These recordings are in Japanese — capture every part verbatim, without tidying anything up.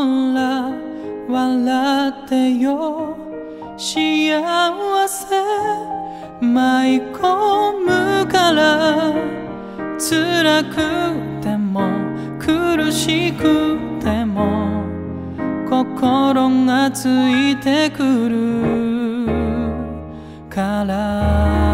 ほら笑ってよ幸せ舞い込むから辛くても苦しくても心がついてくるから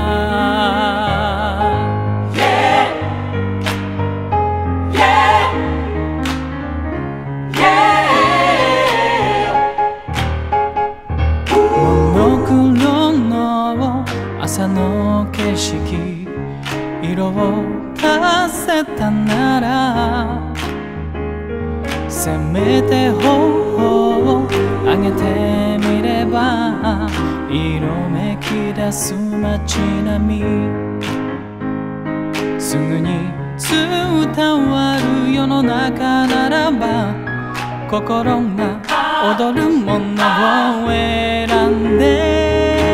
朝の景色色を足せたならせめて頬を上げてみれば色めき出す街並みすぐに伝わる世の中ならば心が踊るものを選んで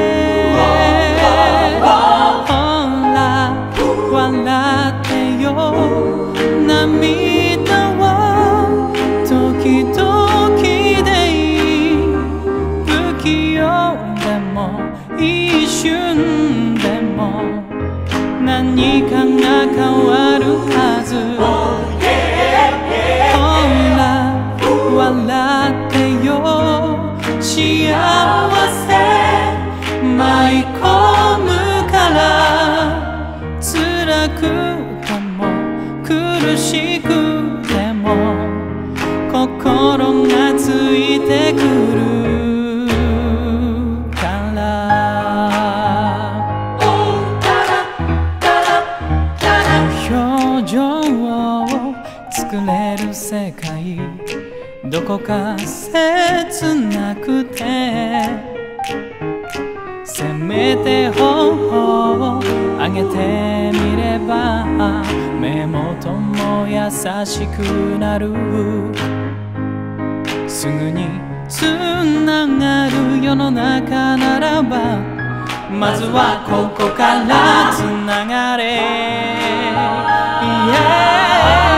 笑ってよ涙は時々でいい不器用でも一瞬でも何かが変わるはずほら笑ってよ幸せ舞い込むから辛くても苦しくても心がついてくるから表情を作れる世界どこか切なくてせめて頬を上げてみれば目元も優しくなるすぐにつながる世の中ならばまずはここからつながれ、yeah.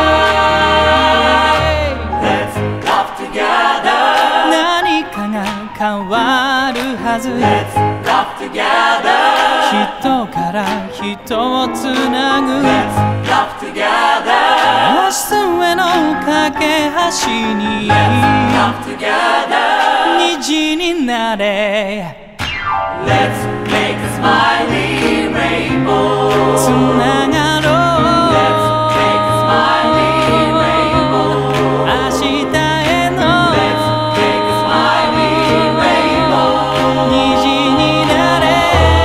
Let's love together 何かが変わるはず Let's love together 人から人をつなぐ Let's love together 明日への架け橋に Let's love together 虹になれ Let's make a smiley rainbow つながろう Let's make a smiley rainbow 明日への Let's make a smiley rainbow 虹になれ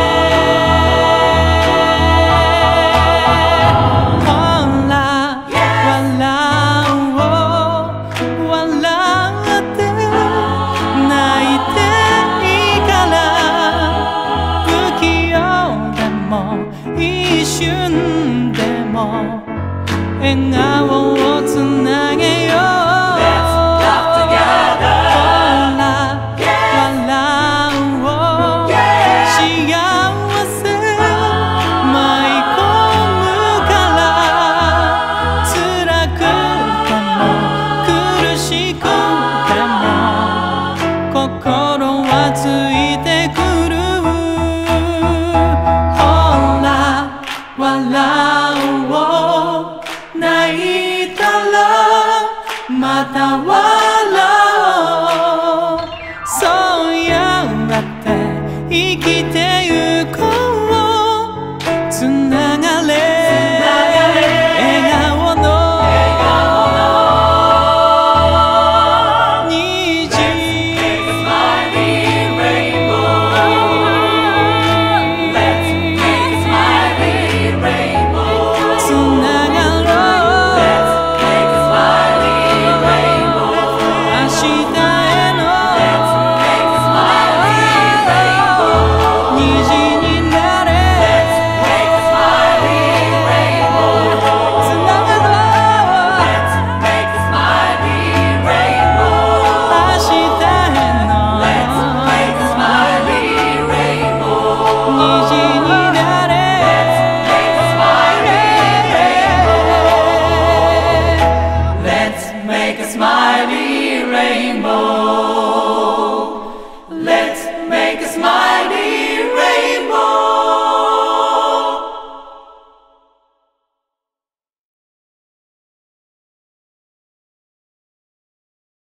ほら笑おう笑って泣いていいから不器用でも一瞬でも笑顔をつなげよう Let's love together ほら笑おう幸せ舞い込むから辛くても苦しくても心はついてくるほら笑おう泣いたらまた笑おうそうやって生きてゆこうつながれ笑顔の虹つながろう明日への虹になれつながろう明日への虹になれLet's make a smiley rainbow.